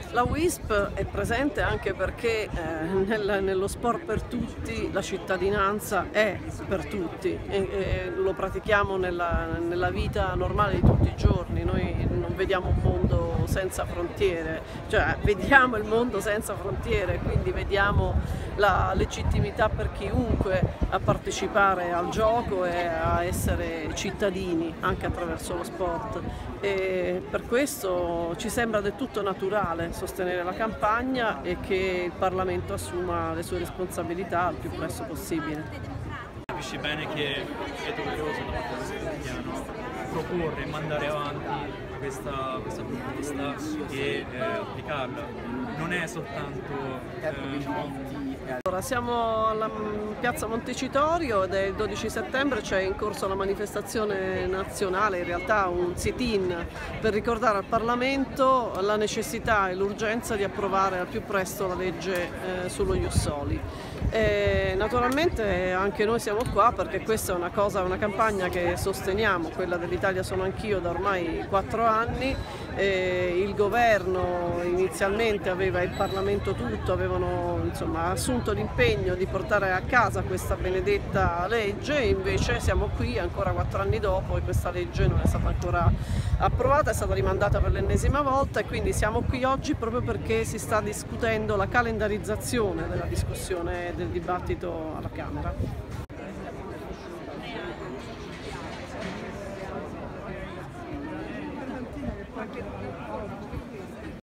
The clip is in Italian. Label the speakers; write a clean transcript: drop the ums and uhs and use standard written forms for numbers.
Speaker 1: La WISP è presente anche perché nello sport per tutti la cittadinanza è per tutti e lo pratichiamo nella vita normale di tutti i giorni. Noi non vediamo un mondo senza frontiere, cioè vediamo il mondo senza frontiere, quindi vediamo la legittimità per chiunque a partecipare al gioco e a essere cittadini anche attraverso lo sport. E per questo ci sembra del tutto naturale sostenere la campagna e che il Parlamento assuma le sue responsabilità al più presto possibile.
Speaker 2: Capisci bene che è doveroso da parte del quotidiano proporre e mandare avanti questa proposta e applicarla. Non è soltanto
Speaker 1: Allora, siamo alla piazza Montecitorio ed è il 12 settembre, c'è in corso la manifestazione nazionale, in realtà un sit-in per ricordare al Parlamento la necessità e l'urgenza di approvare al più presto la legge sullo Ius Soli. Naturalmente anche noi siamo qua perché questa è una campagna che sosteniamo, quella dell'Italia sono anch'io, da ormai 4 anni. Il governo inizialmente aveva il Parlamento tutto, avevano assunto l'impegno di portare a casa questa benedetta legge e invece siamo qui ancora 4 anni dopo e questa legge non è stata ancora approvata, è stata rimandata per l'ennesima volta e quindi siamo qui oggi proprio perché si sta discutendo la calendarizzazione della discussione del dibattito alla Camera.